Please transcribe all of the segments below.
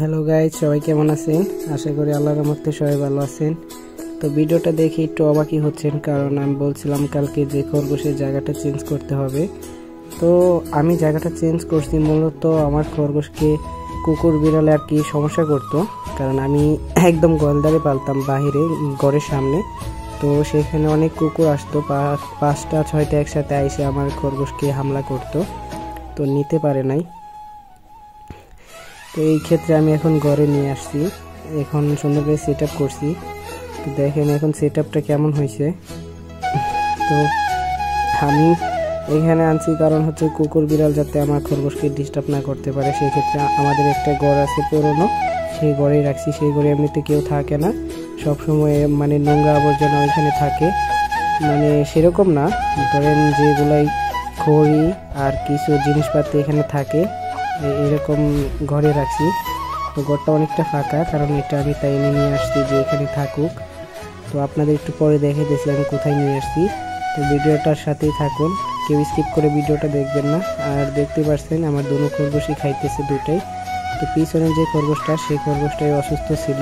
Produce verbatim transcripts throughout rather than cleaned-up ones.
Hello guys, সবাই কেমন আছেন? আশা করি আল্লাহর রহমতে সবাই ভালো আছেন। তো ভিডিওটা দেখে একটু অবাকই হচ্ছেন, কারণ আমি বলছিলাম কালকে যে খরগোশের জায়গাটা চেঞ্জ করতে হবে। তো আমি জায়গাটা চেঞ্জ করছি মূলত আমার খরগোশকে কুকুর বিড়ালে আর কি সমস্যা করতো, কারণ আমি একদম গোয়ালদারে পালতাম বাহিরে ঘরের সামনে। তো সেখানে অনেক কুকুর আসতো, পাঁচটা ছয়টা একসাথে এসে আমার খরগোশকে হামলা করতো, তো নিতে পারে নাই। তো এই ক্ষেত্রে আমি এখন ঘরে নিয়ে আসছি, এখন সুন্দর করে সেট আপ করছি। তো দেখেন এখন সেট আপটা কেমন হয়েছে। তো আমি এখানে আনছি কারণ হচ্ছে কুকুর বিড়াল যাতে আমার খরগোশকে ডিস্টার্ব না করতে পারে। সেক্ষেত্রে আমাদের একটা ঘর আছে পুরনো, সেই ঘরেই রাখছি। সেই ঘরে এমনিতে কেউ থাকে না, সবসময় মানে নোংরা আবর্জনা ওইখানে থাকে, মানে সেরকম না, ধরেন যেগুলাই খড়ি আর কিছু জিনিসপাতি এখানে থাকে এরকম ঘরে রাখছি। তো ঘরটা অনেকটা ফাঁকা, কারণ এটা আমি তাই নিয়ে আসছি যে এখানে থাকুক। তো আপনাদের একটু পরে দেখে দিয়েছি আমি কোথায় নিয়ে আসছি। তো ভিডিওটার সাথেই থাকুন, কেউ স্কিপ করে ভিডিওটা দেখবেন না। আর দেখতে পাচ্ছেন আমার দুটো খরগোশই খাইতেছে দুটাই। তো পিছনের যে খরগোশটা সেই খরগোশটাই অসুস্থ ছিল,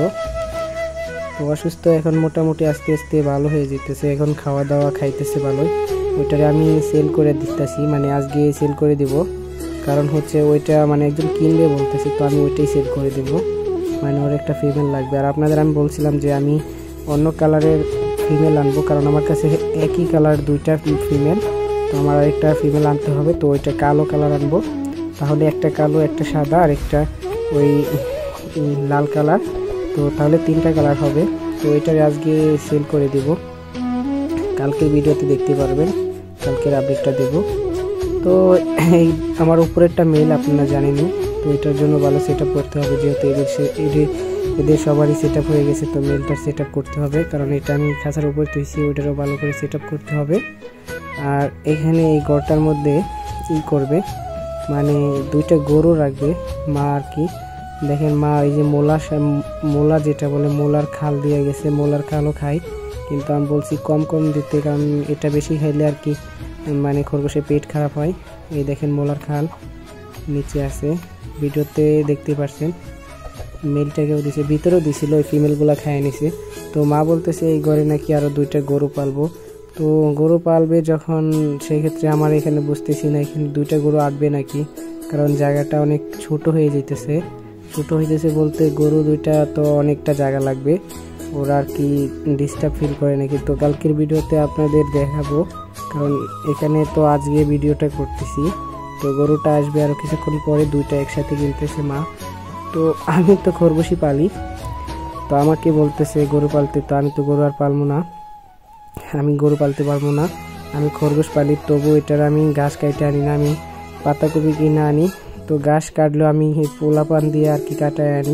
তো অসুস্থ এখন মোটামুটি আস্তে আস্তে ভালো হয়ে যেতেছে, এখন খাওয়া দাওয়া খাইতেছে ভালোই। ওইটারে আমি সেল করে দিতেছি, মানে আজকে সেল করে দিব, কারণ হচ্ছে ওইটা মানে একজন কিনবে বলতেছে, তো আমি ওইটাই সেল করে দেবো, মানে ওর একটা ফিমেল লাগবে। আর আপনাদের আমি বলছিলাম যে আমি অন্য কালারের ফিমেল আনবো, কারণ আমার কাছে একই কালার দুইটা ফিমেল, তো আমার আরেকটা ফিমেল আনতে হবে। তো ওইটা কালো কালার আনবো, তাহলে একটা কালো একটা সাদা আর একটা ওই লাল কালার, তো তাহলে তিনটা কালার হবে। তো ওইটার আজকে সেল করে দেব, কালকের ভিডিওতে দেখতে পারবেন, কালকের আপডেটটা দেব। তো এই আমার উপরেরটা মেল আপনারা জানেনই, তো এটার জন্য ভালো সেট আপ করতে হবে, যেহেতু এদের এদের এদের সবারই সেট আপ হয়ে গেছে। তো মেলটার সেট আপ করতে হবে, কারণ এটা আমি খাঁচার উপর তুইছি, ওইটারও ভালো করে সেট আপ করতে হবে। আর এখানে এই ঘরটার মধ্যে ই করবে, মানে দুইটা গরু রাখবে মা আর কি। দেখেন মা এই যে মোলা মোলা যেটা বলে মোলার খাল দিয়ে গেছে, মোলার খালও খাই, কিন্তু আমি বলছি কম কম দিতে, কারণ এটা বেশি খাইলে আর কি মানে খরগোশের পেট খারাপ হয়। এই দেখেন মোলার খাল নিচে আছে, ভিডিওতে দেখতে পাচ্ছেন। মেলটাকেও দিছে, ভিতরেও দিছিল, ওই ফিমেলগুলো খাইয়ে নিছে। তো মা বলতেছে এই ঘরে নাকি আরও দুইটা গরু পালবো। তো গরু পালবে যখন, সেই ক্ষেত্রে আমার এখানে বুঝতেছি না এখানে দুইটা গরু আটবে নাকি, কারণ জায়গাটা অনেক ছোট হয়ে যেতেছে। ছোট হইতেছে বলতে গরু দুইটা তো অনেকটা জায়গা লাগবে, ওরা আর কি ডিস্টার্ব ফিল করে নাকি। তো কালকের ভিডিওতে আপনাদের দেখাবো, কারণ এখানে তো আজকে ভিডিওটা করতেছি। তো গরুটা আসবে আরও কিছুক্ষণ পরে, দুইটা একসাথে কিনতেছে মা। তো আমি তো খরগোশই পালি, তো আমাকে বলতেছে গরু পালতে, তো আমি তো গরু আর পালবো না, আমি গরু পালতে পারবো না, আমি খরগোশ পালি। তবু এটার আমি ঘাস কাটে আনি না, আমি পাতাকপি কিনে আনি। তো ঘাস কাটলেও আমি পোলা পান দিয়ে আর কি কাটায় আনি।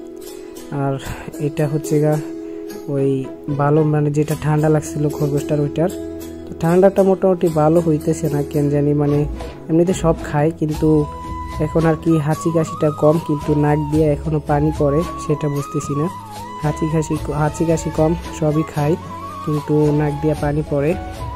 আর এটা হচ্ছে গা ওই ভালো, মানে যেটা ঠান্ডা লাগছিল খরগোশটার ওইটার, তো ঠান্ডাটা মোটামুটি ভালো হইতেছে না কেন জানি, মানে এমনিতে সব খায় কিন্তু এখন আর কি হাঁচি কাশিটা কম, কিন্তু নাক দিয়ে এখনও পানি পড়ে, সেটা বুঝতেছি না। হাঁচি কাশি হাঁচি কাশি কম, সবই খায়, কিন্তু নাক দিয়ে পানি পড়ে।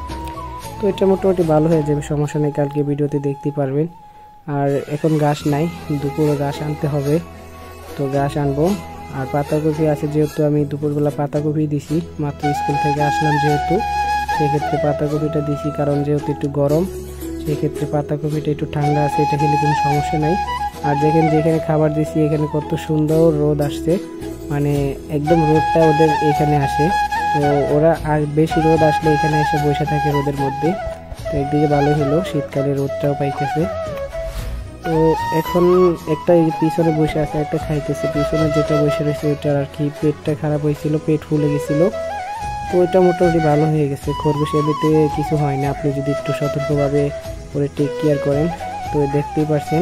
তো এটা মোটামুটি ভালো হয়ে যাবে, সমস্যা নেই, কালকে ভিডিওতে দেখতে পারবেন। আর এখন ঘাস নাই, দুপুরে ঘাস আনতে হবে, তো ঘাস আনবো। আর পাতাকপি আছে, যেহেতু আমি দুপুরবেলা পাতাকপি দিছি, মাত্র স্কুল থেকে আসলাম যেহেতু, সেক্ষেত্রে পাতাকপিটা দিছি, কারণ যেহেতু একটু গরম, সেক্ষেত্রে পাতাকপিটা একটু ঠান্ডা আছে, এটা খেলে কোনো সমস্যা নাই। আর দেখেন যেখানে খাবার দিছি এখানে কত সুন্দর রোদ আসছে, মানে একদম রোদটা ওদের এখানে আসে। তো ওরা আর বেশি রোদ আসলে এখানে এসে বসে থাকে রোদের মধ্যে। তো একদিকে ভালো হলো, শীতকালে রোদটাও পাইতেছে। তো এখন একটা পিছনে বসে আছে, একটা খাইতেছে, পিছনে যেটা বসে রয়েছে ওইটার আর কি পেটটা খারাপ হয়েছিল, পেট ফুলে গেছিলো। তো ওইটা মোটামুটি ভালো হয়ে গেছে। খরগোশ এমনিতে কিছু হয় না, আপনি যদি একটু সতর্কভাবে করে টেক কেয়ার করেন। তো দেখতেই পাচ্ছেন।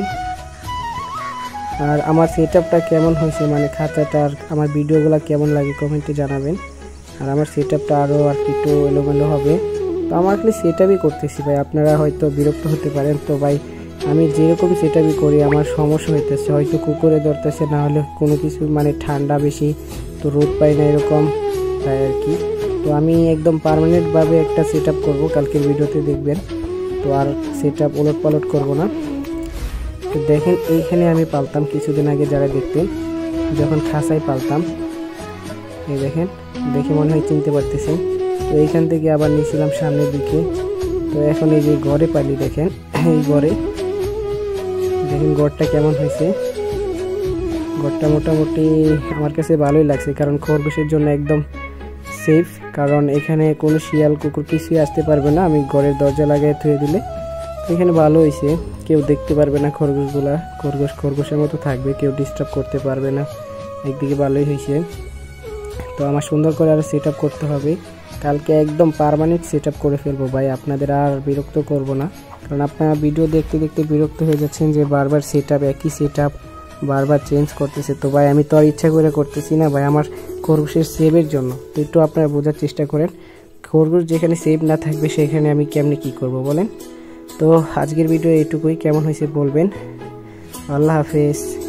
আর আমার সেট আপটা কেমন হয়েছে, মানে খাঁচাটা আর আমার ভিডিওগুলো কেমন লাগে কমেন্টে জানাবেন। আর আমার সেট আপটা আরও আর কি একটু এলোমেলো হবে, তো আমার খালি সেট আপই করতেছি ভাই, আপনারা হয়তো বিরক্ত হতে পারেন। তো ভাই আমি যেরকম সেট আপই করি আমার সমস্যা হইতেছে, হয়তো কুকুরে ধরতেছে, না হলে কোনো কিছু মানে ঠান্ডা বেশি, তো রোদ পাই না এরকম, তাই আর কি। তো আমি একদম পার্মানেন্টভাবে একটা সেট আপ করবো, কালকের ভিডিওতে দেখবেন। তো আর সেট আপ ওলট পালট করবো না। তো দেখেন এইখানে আমি পালতাম কিছুদিন আগে, যারা দেখতেন যখন খাঁচায় পালতাম। এই দেখেন, দেখে মনে হয় চিনতে পারতেছেন। তো এইখান থেকে আবার নিয়েছিলাম সামনের দিকে। তো এখন এই যে ঘরে পালি, দেখেন এই ঘরে দেখেন ঘরটা কেমন হয়েছে। ঘরটা মোটামুটি আমার কাছে ভালোই লাগছে, কারণ খরগোশের জন্য একদম সেফ, কারণ এখানে কোনো শিয়াল কুকুর কিছুই আসতে পারবে না। আমি ঘরের দরজা লাগিয়ে থুয়ে দিলে এখানে ভালো হয়েছে, কেউ দেখতে পারবে না খরগোশগুলা, খরগোশ খরগোশের মতো থাকবে, কেউ ডিস্টার্ব করতে পারবে না। একদিকে ভালোই হয়েছে। তো আমার সুন্দর করে আর সেট করতে হবে, কালকে একদম পার্মানেন্ট সেট করে ফেলবো ভাই, আপনাদের আর বিরক্ত করব না, কারণ আপনারা ভিডিও দেখতে দেখতে বিরক্ত হয়ে যাচ্ছেন যে বারবার সেট আপ একই সেট আপ বারবার চেঞ্জ করতেছে। তো ভাই আমি তো আর ইচ্ছা করে করতেছি না ভাই, আমার খরগোশের সেভের জন্য। তো একটু আপনারা বোঝার চেষ্টা করেন, খরগোশ যেখানে সেভ না থাকবে সেখানে আমি কেমনে কি করব বলেন। তো আজকের ভিডিও এইটুকুই, কেমন হয়েছে বলবেন। আল্লাহ হাফেজ।